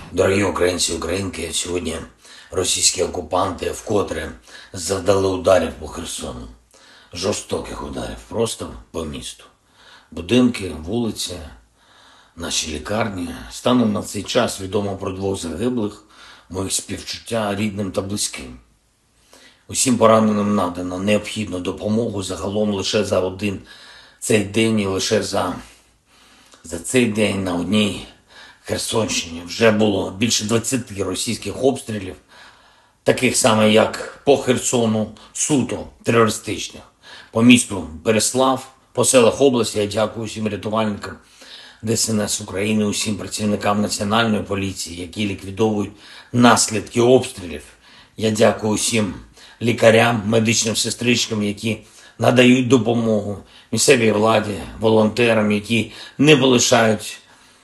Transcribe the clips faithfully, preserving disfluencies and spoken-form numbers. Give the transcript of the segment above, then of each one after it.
Дорогі українці і українки, сьогодні російські окупанти вкотре завдали ударів по Херсону. Жорстоких ударів, просто по місту. Будинки, вулиці, наші лікарні. Станом на цей час відомо про двох загиблих, моїх співчуття рідним та близьким. Усім пораненим надано необхідну допомогу загалом лише за один цей день і лише за, за цей день на одній Херсонщині вже було більше двадцяти російських обстрілів, таких саме як по Херсону, суто терористичних. По місту Береслав, по селах області я дякую всім рятувальникам Де Ес Ен Ес України, усім працівникам Національної поліції, які ліквідовують наслідки обстрілів. Я дякую усім лікарям, медичним сестричкам, які надають допомогу місцевій владі, волонтерам, які не полишають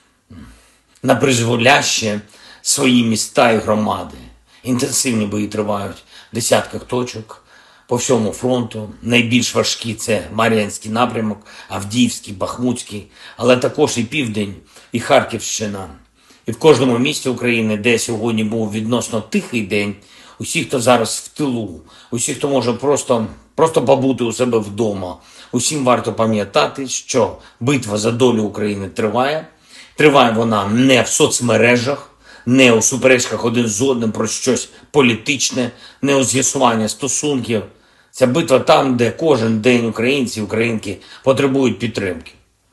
на призволяще свої міста і громади. Інтенсивні бої тривають в десятках точок по всьому фронту. Найбільш важкі – це Мар'їнський напрямок, Авдіївський, Бахмутський, але також і Південь, і Харківщина. І в кожному місті України, де сьогодні був відносно тихий день, усі, хто зараз в тилу, усі, хто може просто, просто побути у себе вдома, усім варто пам'ятати, що битва за долю України триває. Триває вона не в соцмережах, не у суперечках один з одним про щось політичне, не у з'ясуванні стосунків. Ця битва там, де кожен день українці і українки потребують підтримки.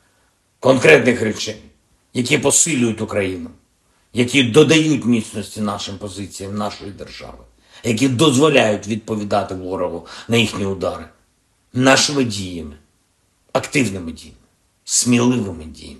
Конкретних речей, які посилюють Україну, які додають міцності нашим позиціям нашої держави, які дозволяють відповідати ворогу на їхні удари. Нашими діями, активними діями, сміливими діями.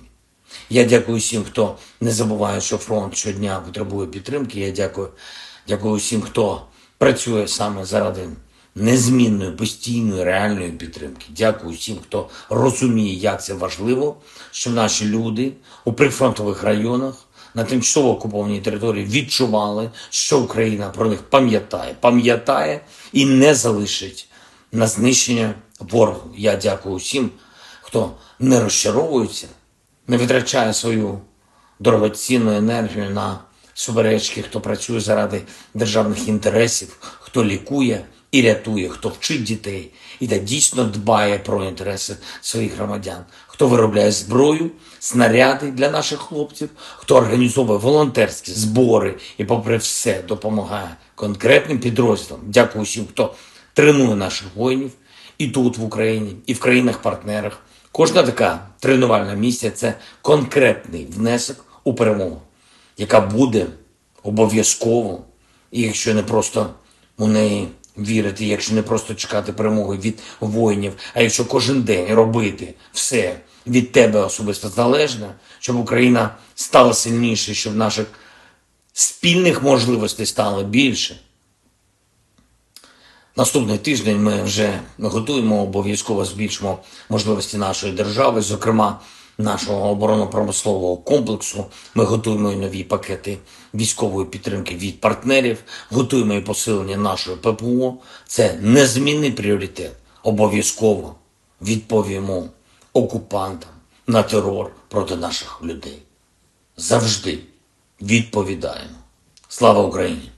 Я дякую всім, хто не забуває, що фронт щодня потребує підтримки. Я дякую, дякую всім, хто працює саме заради незмінної, постійної, реальної підтримки. Дякую всім, хто розуміє, як це важливо, що наші люди у прифронтових районах на тимчасово окупованій території відчували, що Україна про них пам'ятає, пам'ятає і не залишить на знищення ворогу. Я дякую всім, хто не розчаровується, не витрачає свою дорогоцінну енергію на суперечки, хто працює заради державних інтересів, хто лікує і рятує, хто вчить дітей і та дійсно дбає про інтереси своїх громадян, хто виробляє зброю, снаряди для наших хлопців, хто організовує волонтерські збори і попри все допомагає конкретним підрозділам. Дякую всім, хто тренує наших воїнів і тут в Україні, і в країнах-партнерах. Кожна така тренувальна місія – це конкретний внесок у перемогу, яка буде обов'язково, і якщо не просто у неї вірити, якщо не просто чекати перемоги від воїнів, а якщо кожен день робити все від тебе особисто залежне, щоб Україна стала сильніше, щоб наших спільних можливостей стало більше. Наступний тиждень ми вже готуємо, обов'язково збільшимо можливості нашої держави, зокрема нашого оборонно-промислового комплексу. Ми готуємо і нові пакети військової підтримки від партнерів, готуємо і посилення нашої Пе Пе О. Це незмінний пріоритет. Обов'язково відповімо окупантам на терор проти наших людей. Завжди відповідаємо. Слава Україні!